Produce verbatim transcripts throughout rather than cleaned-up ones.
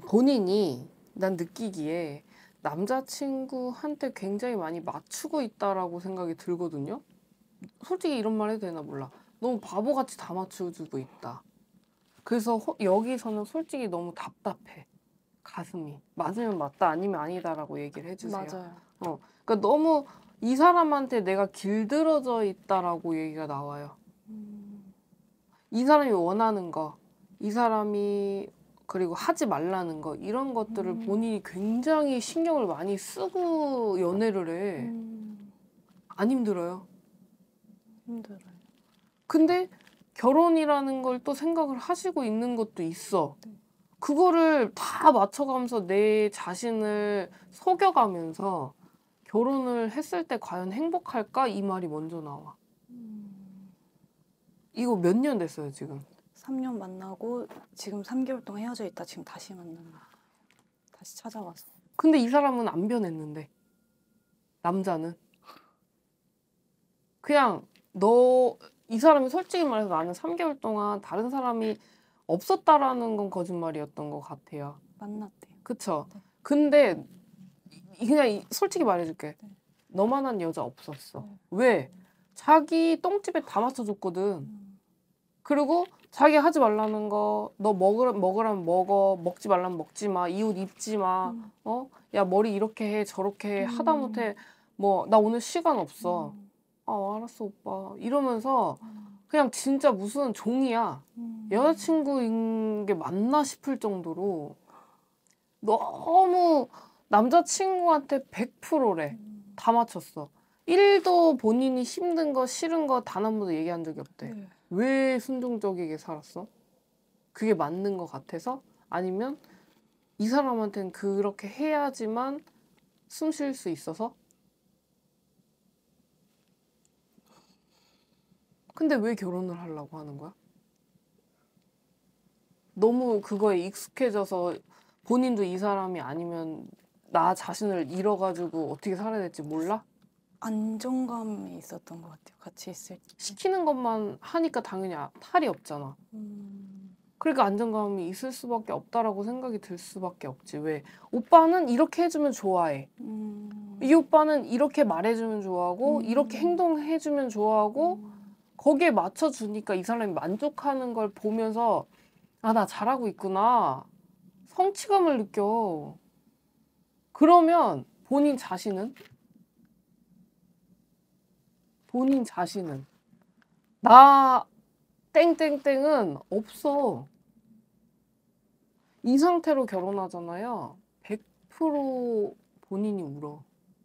본인이 난 느끼기에 남자친구한테 굉장히 많이 맞추고 있다라고 생각이 들거든요. 솔직히 이런 말 해도 되나 몰라. 너무 바보같이 다 맞춰주고 있다. 그래서 허, 여기서는 솔직히 너무 답답해. 가슴이. 맞으면 맞다 아니면 아니다라고 얘기를 해주세요. 맞아요. 어, 그러니까 너무 이 사람한테 내가 길들어져 있다라고 얘기가 나와요. 음. 이 사람이 원하는 거, 이 사람이 그리고 하지 말라는 거 이런 것들을 음. 본인이 굉장히 신경을 많이 쓰고 연애를 해. 음. 안 힘들어요? 힘들어요. 근데 결혼이라는 걸 또 생각을 하시고 있는 것도 있어. 네. 그거를 다 맞춰가면서 내 자신을 속여가면서 결혼을 했을 때 과연 행복할까? 이 말이 먼저 나와. 음. 이거 몇 년 됐어요, 지금? 삼 년 만나고 지금 삼 개월 동안 헤어져 있다 지금 다시 만나는 거야. 다시 찾아와서. 근데 이 사람은 안 변했는데. 남자는. 그냥 너, 이 사람이 솔직히 말해서 나는 삼 개월 동안 다른 사람이 없었다라는 건 거짓말이었던 것 같아요. 만났대요. 그쵸? 네. 근데 이- 그냥 이- 솔직히 말해줄게. 네. 너만한 여자 없었어. 네. 왜? 자기 똥집에 다 맞춰줬거든. 음. 그리고 자기 하지 말라는 거, 너 먹으라, 먹으라면 먹어, 먹지 말라면 먹지 마, 이 옷 입지 마, 음. 어? 야, 머리 이렇게 해, 저렇게 해, 하다 음. 못해, 뭐, 나 오늘 시간 없어. 음. 아, 알았어, 오빠. 이러면서 음. 그냥 진짜 무슨 종이야. 음. 여자친구인 게 맞나 싶을 정도로 너무 남자친구한테 백 퍼센트래. 음. 다 맞췄어. 일도 본인이 힘든 거, 싫은 거 단 한 번도 얘기한 적이 없대. 네. 왜 순종적이게 살았어? 그게 맞는 것 같아서? 아니면 이 사람한테는 그렇게 해야지만 숨 쉴 수 있어서? 근데 왜 결혼을 하려고 하는 거야? 너무 그거에 익숙해져서 본인도 이 사람이 아니면 나 자신을 잃어가지고 어떻게 살아야 될지 몰라? 안정감이 있었던 것 같아요. 같이 있을 때. 시키는 것만 하니까 당연히 아- 탈이 없잖아. 음. 그러니까 안정감이 있을 수밖에 없다라고 생각이 들 수밖에 없지. 왜? 오빠는 이렇게 해주면 좋아해. 음. 이 오빠는 이렇게 말해주면 좋아하고 음. 이렇게 행동해주면 좋아하고 음. 거기에 맞춰주니까 이 사람이 만족하는 걸 보면서 아, 나 잘하고 있구나. 성취감을 느껴. 그러면 본인 자신은? 본인 자신은? 나 땡땡땡은 없어. 이 상태로 결혼하잖아요. 백 퍼센트 본인이 울어.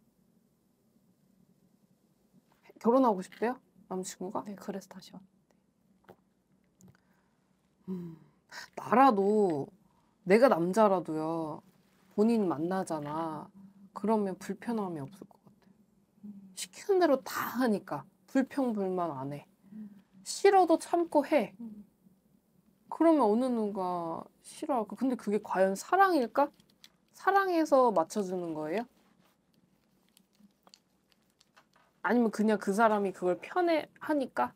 결혼하고 싶대요? 남자친구가? 네, 그래서 다시 왔. 음, 나라도 내가 남자라도요. 본인 만나잖아. 그러면 불편함이 없을 것 같아. 음. 시키는 대로 다 하니까 불평불만 안 해. 음. 싫어도 참고 해. 음. 그러면 어느 누가 싫어할까? 근데 그게 과연 사랑일까? 사랑해서 맞춰주는 거예요? 아니면 그냥 그 사람이 그걸 편해 하니까?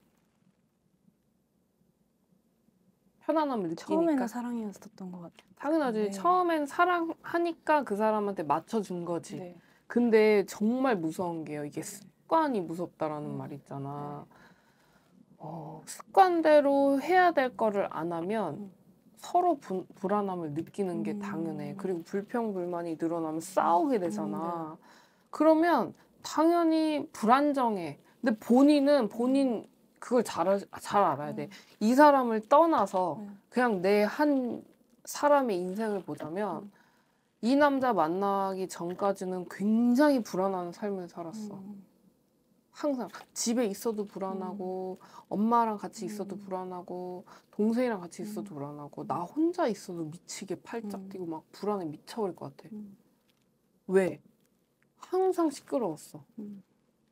편안함을 느끼니까? 처음에는 사랑이었었던 것 같아요. 당연하지. 네. 처음엔 사랑하니까 그 사람한테 맞춰준 거지. 네. 근데 정말 무서운 게요. 이게 습관이 무섭다라는 음. 말 있잖아. 어, 습관대로 해야 될 거를 안 하면 음. 서로 부, 불안함을 느끼는 게 음. 당연해. 그리고 불평불만이 늘어나면 싸우게 되잖아. 음, 네. 그러면 당연히 불안정해. 근데 본인은 본인 그걸 잘, 잘 알아야 돼. 음. 이 사람을 떠나서 음. 그냥 내 한 사람의 인생을 보자면 음. 이 남자 만나기 전까지는 굉장히 불안한 삶을 살았어. 음. 항상 집에 있어도 불안하고 엄마랑 같이 있어도 음. 불안하고 동생이랑 같이 있어도 음. 불안하고 나 혼자 있어도 미치게 팔짝 음. 뛰고 막 불안해 미쳐버릴 것 같아. 음. 왜? 항상 시끄러웠어. 음.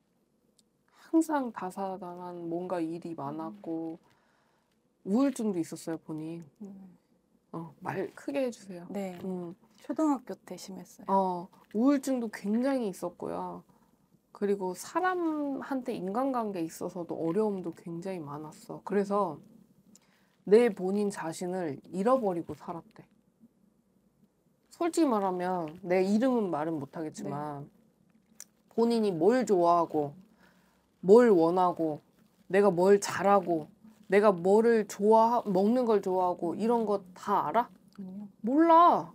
항상 다사다난 뭔가 일이 많았고 우울증도 있었어요, 본인. 음. 어, 말 크게 해주세요. 네. 음, 초등학교 때 심했어요. 어, 우울증도 굉장히 있었고요. 그리고 사람한테 인간관계에 있어서도 어려움도 굉장히 많았어. 그래서 내 본인 자신을 잃어버리고 살았대. 솔직히 말하면 내 이름은 말은 못하겠지만 본인이 뭘 좋아하고 뭘 원하고 내가 뭘 잘하고 내가 뭐를 좋아 먹는 걸 좋아하고 이런 거 다 알아? 아니요. 몰라.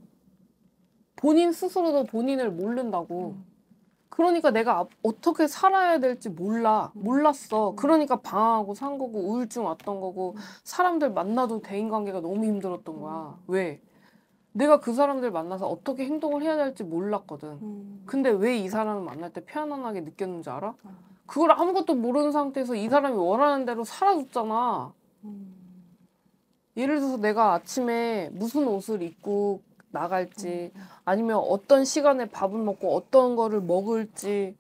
본인 스스로도 본인을 모른다고. 음. 그러니까 내가 앞- 어떻게 살아야 될지 몰라. 음. 몰랐어. 음. 그러니까 방황하고 산 거고 우울증 왔던 거고 음. 사람들 만나도 대인관계가 너무 힘들었던 거야. 음. 왜? 내가 그 사람들 만나서 어떻게 행동을 해야 될지 몰랐거든. 음. 근데 왜 이 사람을 만날 때 편안하게 느꼈는지 알아? 아. 그걸 아무것도 모르는 상태에서 이 사람이 원하는 대로 살아줬잖아. 음. 예를 들어서 내가 아침에 무슨 옷을 입고 나갈지 음. 아니면 어떤 시간에 밥을 먹고 어떤 거를 먹을지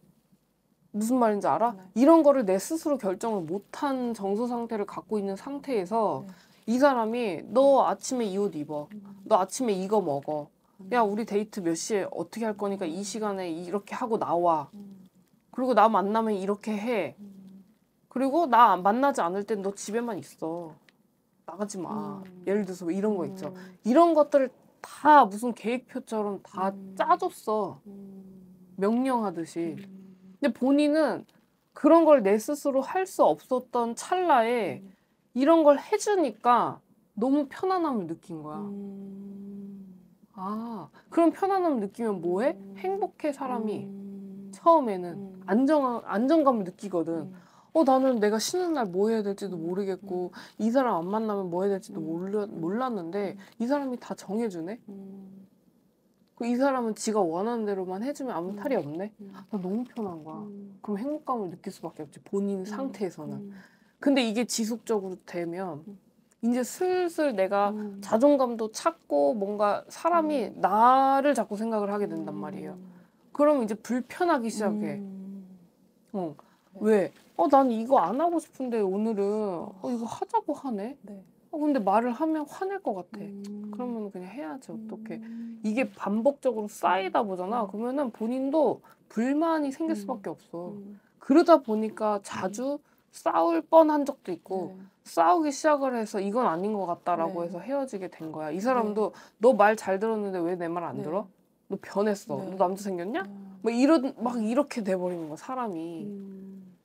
무슨 말인지 알아? 네. 이런 거를 내 스스로 결정을 못한 정서 상태를 갖고 있는 상태에서 네. 이 사람이 너 아침에 이 옷 입어. 음. 너 아침에 이거 먹어. 음. 야, 우리 데이트 몇 시에 어떻게 할 거니까 이 시간에 이렇게 하고 나와. 음. 그리고 나 만나면 이렇게 해. 음. 그리고 나 만나지 않을 땐 너 집에만 있어. 나가지 마. 음. 예를 들어서 이런 거 있죠. 음. 이런 것들을 다 무슨 계획표처럼 다 음. 짜줬어. 음. 명령하듯이. 음. 근데 본인은 그런 걸 내 스스로 할 수 없었던 찰나에 음. 이런 걸 해주니까 너무 편안함을 느낀 거야. 음. 아, 그럼 편안함을 느끼면 뭐해? 음. 행복해, 사람이. 음. 처음에는. 음. 안정, 안정감을 느끼거든. 음. 어, 나는 내가 쉬는 날 뭐 해야 될지도 음. 모르겠고, 이 사람 안 만나면 뭐 해야 될지도 음. 몰라, 몰랐는데, 음. 이 사람이 다 정해주네? 음. 그 이 사람은 지가 원하는 대로만 해주면 아무 음. 탈이 없네? 음. 나 너무 편한 거야. 음. 그럼 행복감을 느낄 수밖에 없지, 본인 음. 상태에서는. 음. 근데 이게 지속적으로 되면, 음. 이제 슬슬 내가 음. 자존감도 찾고, 뭔가 사람이 음. 나를 자꾸 생각을 하게 된단 말이에요. 음. 그러면 이제 불편하기 시작해. 음. 어. 네. 왜? 어, 난 이거 안 하고 싶은데 오늘은 어, 이거 하자고 하네? 네. 어, 근데 말을 하면 화낼 것 같아. 음. 그러면 그냥 해야지, 어떡해. 음. 이게 반복적으로 쌓이다 보잖아. 음. 그러면은 본인도 불만이 생길 음. 수밖에 없어. 음. 그러다 보니까 자주 싸울 뻔한 적도 있고, 네. 싸우기 시작을 해서 이건 아닌 것 같다라고 네. 해서 헤어지게 된 거야. 이 사람도 너 말 잘 들었는데 왜 내 말 안 네. 들어? 너 변했어. 네. 너 남자 생겼냐? 음. 막 이런, 막 이렇게 돼버리는 거야, 사람이. 음.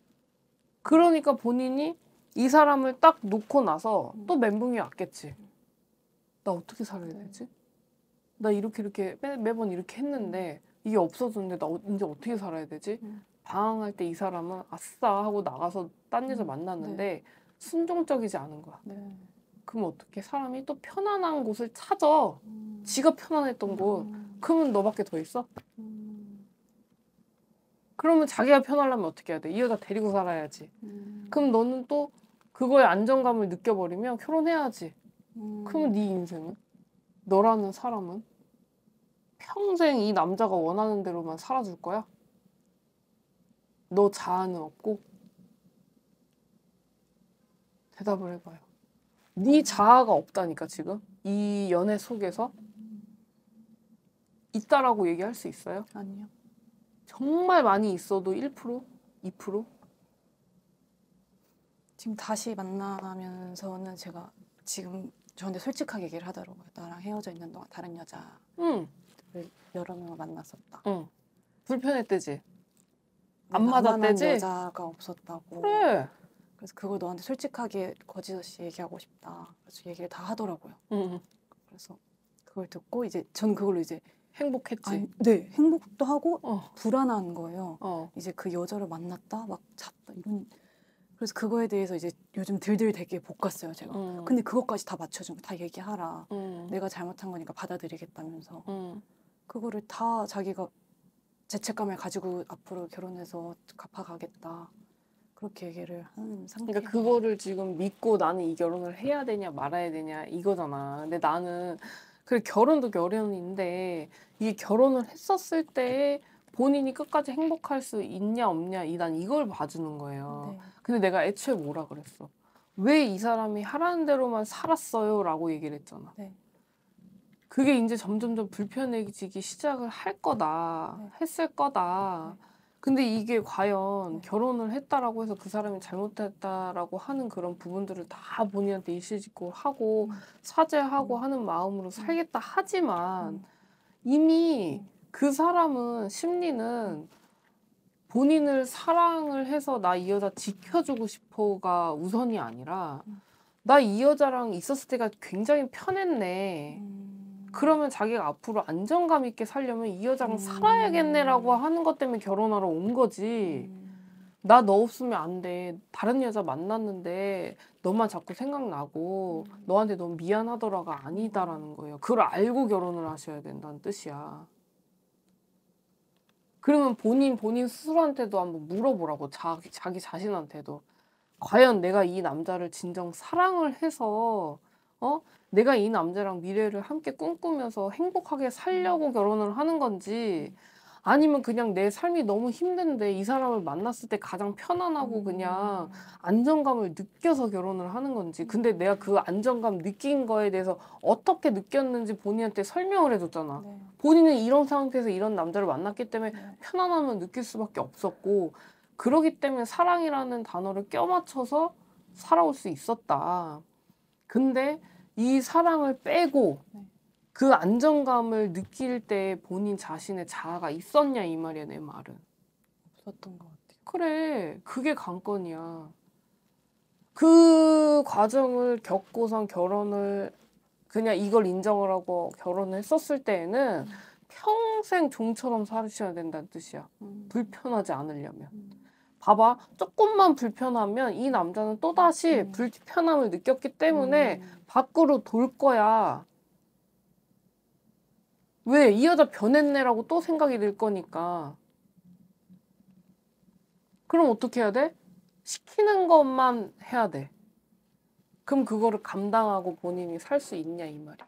그러니까 본인이 이 사람을 딱 놓고 나서 음. 또 멘붕이 왔겠지. 나 어떻게 살아야 네. 되지? 나 이렇게 이렇게 매, 매번 이렇게 했는데 이게 없어졌는데 나 어- 이제 어떻게 살아야 되지? 음. 방황할 때 이 사람은 아싸 하고 나가서 딴 여자 음. 만났는데 순종적이지 않은 거야. 네. 그럼 어떻게 사람이 또 편안한 곳을 찾아. 음. 지가 편안했던 곳. 음. 그러면 너밖에 더 있어? 음. 그러면 자기가 편하려면 어떻게 해야 돼? 이 여자 데리고 살아야지. 음. 그럼 너는 또 그거에 안정감을 느껴버리면 결혼해야지. 음. 그러면 네 인생은? 너라는 사람은? 평생 이 남자가 원하는 대로만 살아줄 거야? 너 자아는 없고? 대답을 해봐요. 네 자아가 없다니까 지금? 이 연애 속에서? 있다라고 얘기할 수 있어요? 아니요. 정말 많이 있어도 일 퍼센트? 이 퍼센트? 지금 다시 만나면서는 제가 지금 저한테 솔직하게 얘기를 하더라고요. 나랑 헤어져 있는 동안 다른 여자를 응, 여러 명을 만났었다. 응. 불편했대지? 안 내가 만난 맞았대지? 여자가 없었다고. 그래. 그래서 그걸 너한테 솔직하게 거짓없이 얘기하고 싶다. 그래서 얘기를 다 하더라고요. 응, 그래서 그걸 듣고 이제 전 그걸로 이제 행복했지? 아니, 네 행복도 하고 어, 불안한 거예요. 어. 이제 그 여자를 만났다 막 잡다 이런. 그래서 그거에 대해서 이제 요즘 들들 되게 볶았어요 제가. 응, 근데 그것까지 다 맞춰준 거 다 얘기하라. 응, 내가 잘못한 거니까 받아들이겠다면서 응. 그거를 다 자기가 죄책감을 가지고 앞으로 결혼해서 갚아가겠다 그렇게 얘기를 하는 상태. 그러니까 그거를 지금 믿고 나는 이 결혼을 해야 되냐 말아야 되냐 이거잖아. 근데 나는 그래 결혼도 결혼인데 이게 결혼을 했었을 때 본인이 끝까지 행복할 수 있냐 없냐 이 난 이걸 봐주는 거예요. 네. 근데 내가 애초에 뭐라 그랬어? 왜 이 사람이 하라는 대로만 살았어요? 라고 얘기를 했잖아. 네. 그게 이제 점점점 불편해지기 시작을 할 거다. 네. 했을 거다. 네. 근데 이게 과연 네. 결혼을 했다라고 해서 그 사람이 잘못했다라고 하는 그런 부분들을 다 본인한테 일시직고 하고 음. 사죄하고 음. 하는 마음으로 살겠다 하지만 음. 이미 그 사람은 심리는 본인을 사랑을 해서 나 이 여자 지켜주고 싶어가 우선이 아니라 음. 나 이 여자랑 있었을 때가 굉장히 편했네. 음. 그러면 자기가 앞으로 안정감 있게 살려면 이 여자랑 음. 살아야겠네라고 하는 것 때문에 결혼하러 온 거지. 음. 나 너 없으면 안 돼. 다른 여자 만났는데 너만 자꾸 생각나고 음. 너한테 너무 미안하더라가 아니다라는 거예요. 그걸 알고 결혼을 하셔야 된다는 뜻이야. 그러면 본인 본인 스스로한테도 한번 물어보라고. 자기 자기 자신한테도. 과연 내가 이 남자를 진정 사랑을 해서 어? 내가 이 남자랑 미래를 함께 꿈꾸면서 행복하게 살려고 결혼을 하는 건지 아니면 그냥 내 삶이 너무 힘든데 이 사람을 만났을 때 가장 편안하고 그냥 안정감을 느껴서 결혼을 하는 건지. 근데 내가 그 안정감 느낀 거에 대해서 어떻게 느꼈는지 본인한테 설명을 해줬잖아. 네. 본인은 이런 상태에서 이런 남자를 만났기 때문에 네. 편안함을 느낄 수밖에 없었고 그러기 때문에 사랑이라는 단어를 껴맞춰서 살아올 수 있었다. 근데 이 사랑을 빼고 네. 그 안정감을 느낄 때 본인 자신의 자아가 있었냐 이 말이야 내 말은. 없었던 것 같아요. 그래 그게 관건이야. 그 과정을 겪고선 결혼을 그냥 이걸 인정을 하고 결혼을 했었을 때에는 음. 평생 종처럼 살으셔야 된다는 뜻이야. 음. 불편하지 않으려면. 음. 봐봐. 조금만 불편하면 이 남자는 또다시 음. 불편함을 느꼈기 때문에 음. 밖으로 돌 거야. 왜? 이 여자 변했네라고 또 생각이 들 거니까. 그럼 어떻게 해야 돼? 시키는 것만 해야 돼. 그럼 그거를 감당하고 본인이 살 수 있냐 이 말이야.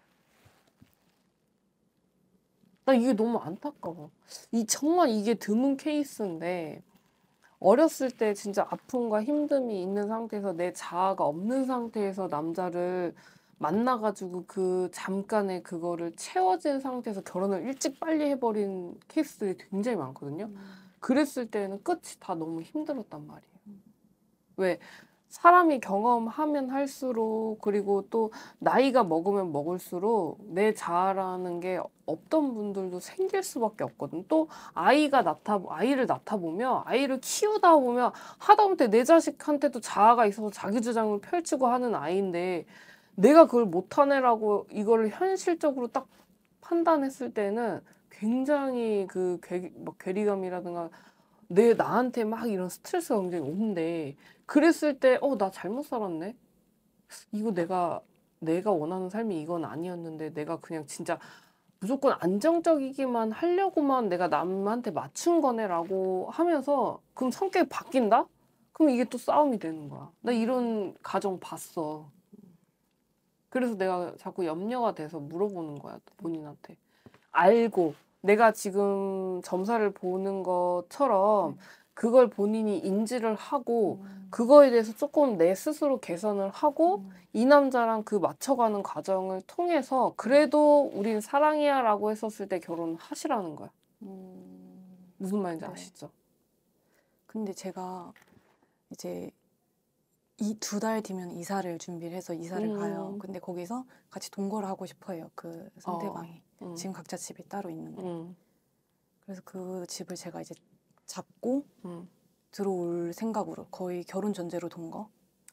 나 이게 너무 안타까워. 이 정말 이게 드문 케이스인데 어렸을 때 진짜 아픔과 힘듦이 있는 상태에서 내 자아가 없는 상태에서 남자를 만나가지고 그 잠깐의 그거를 채워진 상태에서 결혼을 일찍 빨리 해버린 케이스들이 굉장히 많거든요. 음. 그랬을 때는 끝이 다 너무 힘들었단 말이에요. 왜? 사람이 경험하면 할수록 그리고 또 나이가 먹으면 먹을수록 내 자아라는 게 없던 분들도 생길 수밖에 없거든. 또 아이가 낳다 아이를 낳다 보면 아이를 키우다 보면 하다못해 내 자식한테도 자아가 있어서 자기 주장을 펼치고 하는 아이인데 내가 그걸 못하네라고 이거를 현실적으로 딱 판단했을 때는 굉장히 그 괴, 뭐 괴리감이라든가 내 나한테 막 이런 스트레스가 굉장히 오는데 그랬을 때 어 나 잘못 살았네. 이거 내가 내가 원하는 삶이 이건 아니었는데 내가 그냥 진짜 무조건 안정적이기만 하려고만 내가 남한테 맞춘 거네라고 하면서 그럼 성격이 바뀐다? 그럼 이게 또 싸움이 되는 거야. 나 이런 가정 봤어. 그래서 내가 자꾸 염려가 돼서 물어보는 거야 본인한테. 알고 내가 지금 점사를 보는 것처럼 그걸 본인이 인지를 하고 음. 그거에 대해서 조금 내 스스로 개선을 하고 음. 이 남자랑 그 맞춰가는 과정을 통해서 그래도 우린 사랑이야 라고 했었을 때 결혼하시라는 거야. 음. 무슨 말인지 네. 아시죠? 근데 제가 이제 이 두 달 뒤면 이사를 준비를 해서 이사를 음. 가요. 근데 거기서 같이 동거를 하고 싶어요. 그 상대방이. 어. 음. 지금 각자 집이 따로 있는데. 음. 그래서 그 집을 제가 이제 잡고 음. 들어올 생각으로 거의 결혼 전제로 동거.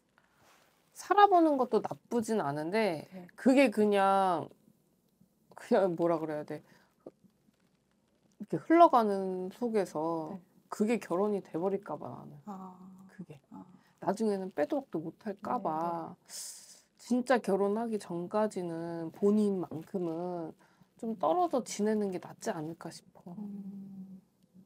살아보는 것도 나쁘진 않은데 네. 그게 그냥 그냥 뭐라 그래야 돼 이렇게 흘러가는 속에서 네. 그게 결혼이 돼버릴까 봐 나는 아. 그게 아. 나중에는 빼도 박도 못할까 네, 봐 진짜 결혼하기 전까지는 본인만큼은 좀 떨어져 지내는 게 낫지 않을까 싶어. 음.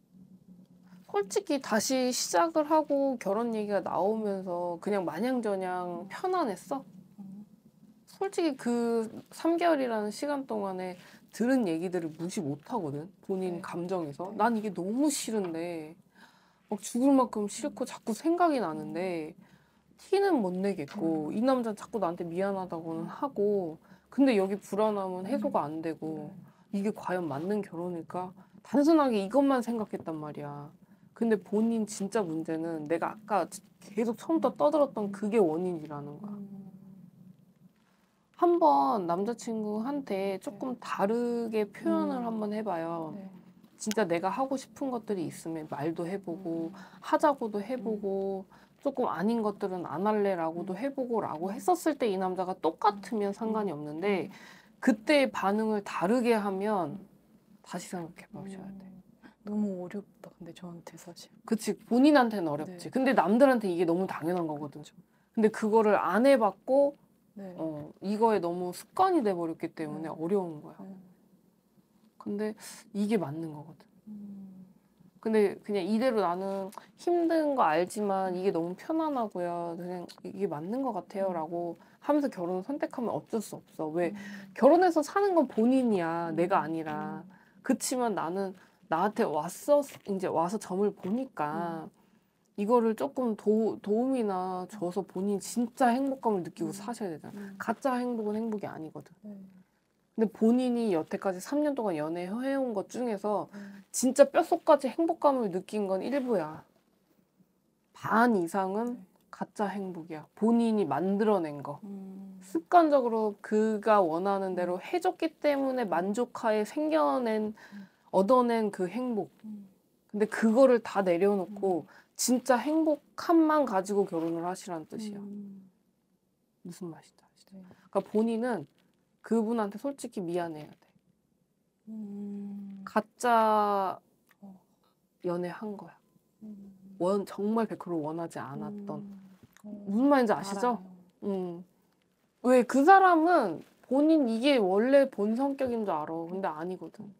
솔직히 다시 시작을 하고 결혼 얘기가 나오면서 그냥 마냥저냥 편안했어? 음. 솔직히 그 삼 개월이라는 시간 동안에 들은 얘기들을 무시 못 하거든. 본인 네. 감정에서. 네. 난 이게 너무 싫은데 막 죽을 만큼 싫고 자꾸 생각이 나는데 티는 못 내겠고 이 남자는 자꾸 나한테 미안하다고는 하고 근데 여기 불안함은 해소가 안 되고 이게 과연 맞는 결혼일까? 단순하게 이것만 생각했단 말이야. 근데 본인 진짜 문제는 내가 아까 계속 처음부터 떠들었던 그게 원인이라는 거야. 음. 한번 남자친구한테 조금 네. 다르게 표현을 음. 한번 해봐요. 네. 진짜 내가 하고 싶은 것들이 있으면 말도 해보고 음. 하자고도 해보고 조금 아닌 것들은 안 할래라고도 음. 해보고 라고 음. 했었을 때 이 남자가 똑같으면 상관이 음. 없는데 음. 그때 반응을 다르게 하면 다시 생각해 보셔야 돼. 음. 너무 어렵다. 근데 저한테 사실. 그치, 본인한테는 어렵지. 네. 근데 남들한테 이게 너무 당연한 거거든. 근데 그거를 안 해봤고 네. 어, 이거에 너무 습관이 돼버렸기 때문에 네. 어려운 거야. 네. 근데 이게 맞는 거거든. 음. 근데 그냥 이대로 나는 힘든 거 알지만 이게 너무 편안하고요. 그냥 이게 맞는 것 같아요. 음. 라고 하면서 결혼을 선택하면 어쩔 수 없어. 왜? 음. 결혼해서 사는 건 본인이야. 음. 내가 아니라. 음. 그치만 나는 나한테 왔어, 이제 와서 점을 보니까 이거를 조금 도, 도움이나 줘서 본인이 진짜 행복감을 느끼고 음. 사셔야 되잖아. 음. 가짜 행복은 행복이 아니거든. 네. 근데 본인이 여태까지 삼 년 동안 연애해온 것 중에서 음. 진짜 뼛속까지 행복감을 느낀 건 일부야. 반 이상은 네. 가짜 행복이야. 본인이 만들어낸 거. 음. 습관적으로 그가 원하는 대로 음. 해줬기 때문에 만족하에 생겨낸, 얻어낸 그 행복. 음. 근데 그거를 다 내려놓고 음. 진짜 행복함만 가지고 결혼을 하시라는 뜻이야. 음. 무슨 맛이다. 네. 그러니까 본인은 그분한테 솔직히 미안해야 돼. 음. 가짜 어. 연애한 거야. 음. 원, 정말 백 퍼센트 원하지 않았던. 음. 어. 무슨 말인지 아시죠? 알아요. 음. 왜 그 사람은 본인 이게 원래 본 성격인 줄 알아. 근데 아니거든.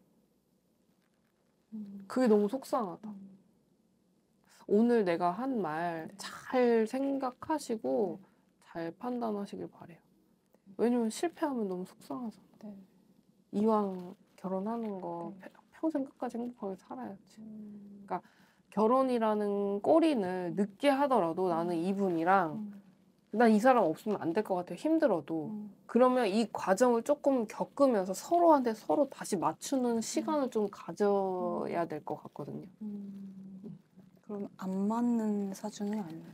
음. 그게 너무 속상하다. 음. 오늘 내가 한 말 네. 잘 생각하시고 잘 판단하시길 바래요. 왜냐면 실패하면 너무 속상하잖아. 네. 이왕 결혼하는 거 네. 평생 끝까지 행복하게 살아야지. 음. 그러니까 결혼이라는 꼬리를 늦게 하더라도 나는 이분이랑 음. 난 이 사람 없으면 안 될 것 같아요. 힘들어도. 음. 그러면 이 과정을 조금 겪으면서 서로한테 서로 다시 맞추는 시간을 좀 가져야 될 것 같거든요. 음. 그럼 안 맞는 사주는 아니에요?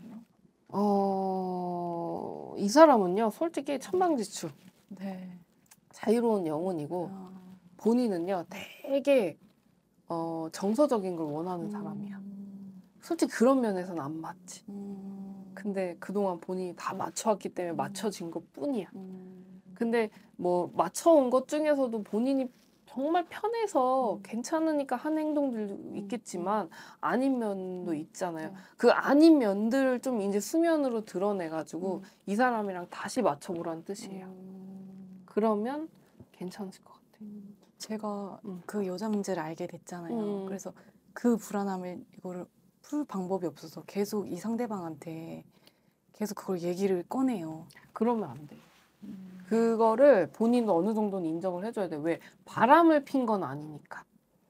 어, 이 사람은요, 솔직히 천방지축. 네. 자유로운 영혼이고, 아. 본인은요, 되게, 어, 정서적인 걸 원하는 음. 사람이야. 솔직히 그런 면에서는 안 맞지. 음. 근데 그동안 본인이 다 맞춰왔기 때문에 맞춰진 것 뿐이야. 음. 근데 뭐 맞춰온 것 중에서도 본인이 정말 편해서 음. 괜찮으니까 한 행동들도 있겠지만 아닌 면도 음. 있잖아요. 네. 그 아닌 면들을 좀 이제 수면으로 드러내가지고 음. 이 사람이랑 다시 맞춰보라는 뜻이에요. 음. 그러면 괜찮을 것 같아. 음. 제가 음. 그 여자 문제를 알게 됐잖아요. 음. 그래서 그 불안함을 이거를 풀 방법이 없어서 계속 이 상대방한테 계속 그걸 얘기를 꺼내요. 그러면 안 돼. 음. 그거를 본인도 어느 정도는 인정을 해줘야 돼. 왜? 바람을 핀 건 아니니까.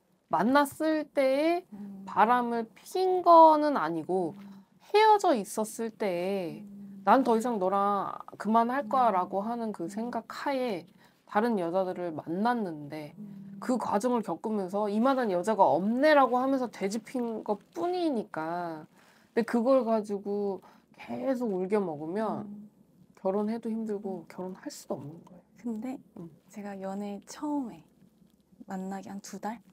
만났을 때에 음. 바람을 핀 거는 아니고 헤어져 있었을 때에 음. 난 더 이상 너랑 그만할 거야 라고 하는 그 음. 생각 하에 다른 여자들을 만났는데 음. 그 과정을 겪으면서 이만한 여자가 없네라고 하면서 되짚인 것 뿐이니까. 근데 그걸 가지고 계속 울겨 먹으면 음. 결혼해도 힘들고 결혼할 수도 없는 거예요. 근데 음. 제가 연애 처음에 만나기 한 두 달?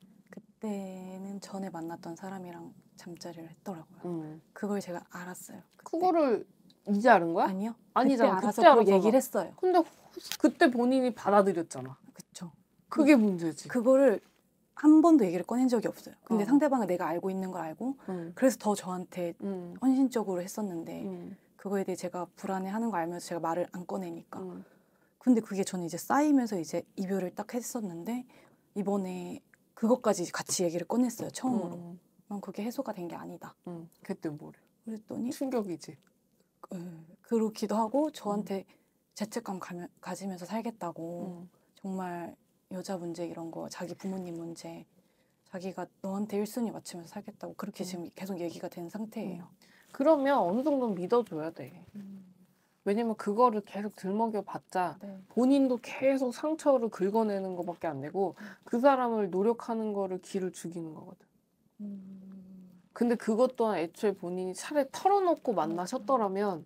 그때는 전에 만났던 사람이랑 잠자리를 했더라고요. 음. 그걸 제가 알았어요. 그때. 그거를 이제 알은 거야? 아니요. 아니잖아. 그때 알아서 그때 그걸 알았잖아. 얘기를 했어요. 근데 그때 본인이 받아들였잖아. 그쵸. 그게 문제지. 그거를 한 번도 얘기를 꺼낸 적이 없어요. 근데 어. 상대방은 내가 알고 있는 걸 알고 응. 그래서 더 저한테 응. 헌신적으로 했었는데 응. 그거에 대해 제가 불안해하는 거 알면서 제가 말을 안 꺼내니까. 응. 근데 그게 저는 이제 쌓이면서 이제 이별을 딱 했었는데 이번에 그것까지 같이 얘기를 꺼냈어요. 처음으로. 응. 난 그게 해소가 된 게 아니다. 응. 그때 뭐래? 그랬더니 충격이지. 음, 그렇기도 하고 저한테 죄책감 가면, 가지면서 살겠다고 응. 정말 여자 문제 이런 거 자기 부모님 문제 자기가 너한테 일 순위 맞추면서 살겠다고 그렇게 응. 지금 계속 얘기가 된 상태예요. 그러면 어느 정도는 믿어줘야 돼. 음. 왜냐면 그거를 계속 들먹여 봤자 네. 본인도 계속 상처를 긁어내는 것밖에 안 되고 그 사람을 노력하는 거를 기를 죽이는 거거든. 음. 근데 그것 또한 애초에 본인이 차라리 털어놓고 만나셨더라면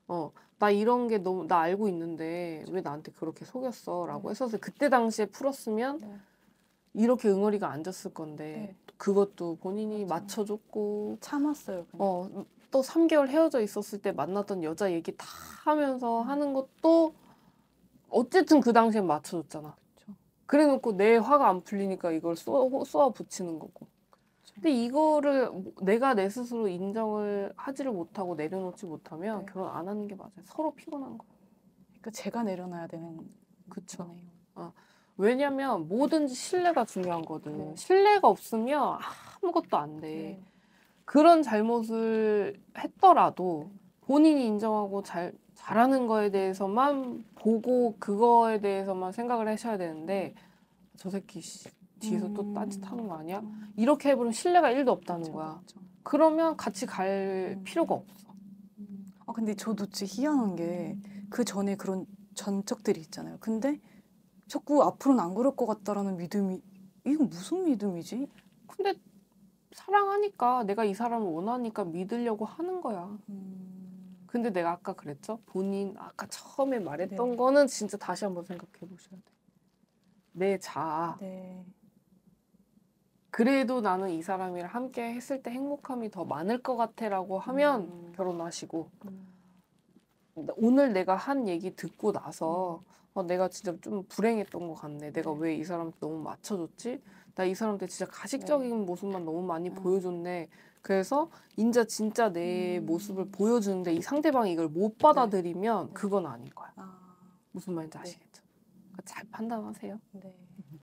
어, 나 이런 게 너무 나 알고 있는데 왜 나한테 그렇게 속였어라고 네. 했었을 그때 당시에 풀었으면 네. 이렇게 응어리가 안 졌을 건데 네. 그것도 본인이 맞아요. 맞춰줬고 참았어요, 그냥. 어, 또 삼 개월 헤어져 있었을 때 만났던 여자 얘기 다 하면서 음. 하는 것도 어쨌든 그 당시엔 맞춰줬잖아. 그쵸. 그래놓고 내 화가 안 풀리니까 이걸 쏘, 쏘아 붙이는 거고. 그쵸. 근데 이거를 뭐 내가 내 스스로 인정을 하지를 못하고 내려놓지 못하면 네. 결혼 안 하는 게 맞아요. 서로 피곤한 거야. 그러니까 제가 내려놔야 되는 그쵸. 거네요. 왜냐면 뭐든지 신뢰가 중요한 거든. 네. 신뢰가 없으면 아무것도 안 돼. 네. 그런 잘못을 했더라도 네. 본인이 인정하고 잘, 잘하는 거에 대해서만 보고 그거에 대해서만 생각을 하셔야 되는데 저 새끼 씨, 뒤에서 또 음. 딴짓하는 거 아니야? 음. 이렇게 해버리면 신뢰가 일도 없다는 그쵸, 거야. 그쵸. 그러면 같이 갈 음. 필요가 없어. 음. 아 근데 저도 진짜 희한한 게 그 전에 그런 전적들이 있잖아요. 근데 자꾸 앞으로는 안 그럴 것 같다라는 믿음이 이건 무슨 믿음이지? 근데 사랑하니까 내가 이 사람을 원하니까 믿으려고 하는 거야. 음. 근데 내가 아까 그랬죠? 본인 아까 처음에 말했던 네. 거는 진짜 다시 한번 생각해 보셔야 돼. 내 자아. 네. 그래도 나는 이 사람이랑 함께 했을 때 행복함이 더 많을 것 같아라고 하면 음. 결혼하시고 음. 오늘 내가 한 얘기 듣고 나서 음. 어, 내가 진짜 좀 불행했던 것 같네. 내가 네. 왜 이 사람한테 너무 맞춰줬지? 나 이 사람한테 진짜 가식적인 네. 모습만 너무 많이 음. 보여줬네. 그래서 인자 진짜 내 음. 모습을 보여주는데 이 상대방이 이걸 못 받아들이면 네. 그건 아닐 거야. 아. 무슨 말인지 네. 아시겠죠? 그러니까 잘 판단하세요. 네.